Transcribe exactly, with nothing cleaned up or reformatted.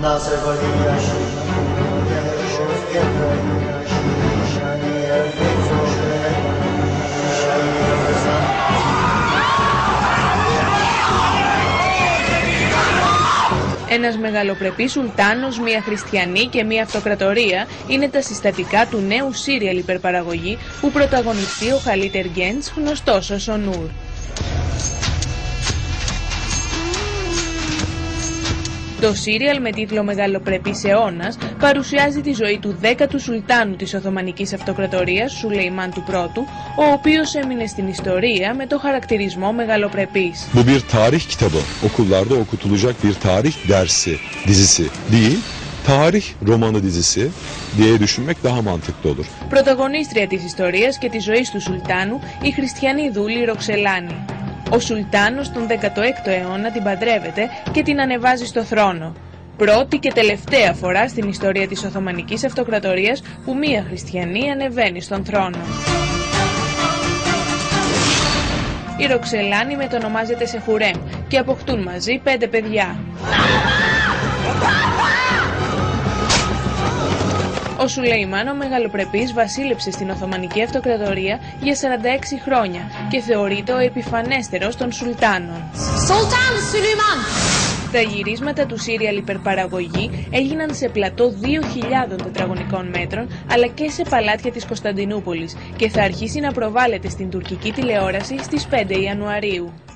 Ένας μεγαλοπρεπής σουλτάνος, μία χριστιανή και μία αυτοκρατορία είναι τα συστατικά του νέου σύριαλ υπερπαραγωγή που πρωταγωνιστεί ο Χαλίτ Εργέντς, γνωστός ως ο Νούρ. Το σύριαλ με τίτλο «Μεγαλοπρεπής αιώνας» παρουσιάζει τη ζωή του δέκατου Σουλτάνου της Οθωμανικής Αυτοκρατορίας, Σουλεϊμάν του Πρώτου, ο οποίος έμεινε στην ιστορία με το χαρακτηρισμό μεγαλοπρεπής. Bu bir tarih kitabı, okullarda okutulacak bir tarih dersi, dizisi değil, tarih romanı dizisi diye düşünmek daha mantıklı olur. Πρωταγωνίστρια της ιστορίας και της ζωής του Σουλτάνου, η χριστιανή δούλη Ροξελάνη. Ο Σουλτάνος τον δέκατο έκτο αιώνα την παντρεύεται και την ανεβάζει στο θρόνο. Πρώτη και τελευταία φορά στην ιστορία της Οθωμανικής Αυτοκρατορίας που μία χριστιανή ανεβαίνει στον θρόνο. Η Ροξελάνη μετονομάζεται σε Χουρέμ και αποκτούν μαζί πέντε παιδιά. Ο Σουλεϊμάν ο Μεγαλοπρεπής βασίλεψε στην Οθωμανική Αυτοκρατορία για σαράντα έξι χρόνια και θεωρείται ο επιφανέστερος των Σουλτάνων. Σουλτάν Σουλεϊμάν! Τα γυρίσματα του σύριαλ υπερπαραγωγή έγιναν σε πλατό δύο χιλιάδων τετραγωνικών μέτρων αλλά και σε παλάτια της Κωνσταντινούπολης και θα αρχίσει να προβάλλεται στην τουρκική τηλεόραση στις πέντε Ιανουαρίου.